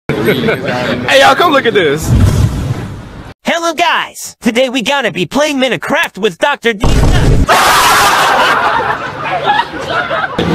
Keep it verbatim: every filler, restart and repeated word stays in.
Hey y'all, come look at this. Hello guys! Today we gonna be playing Minecraft with Doctor D.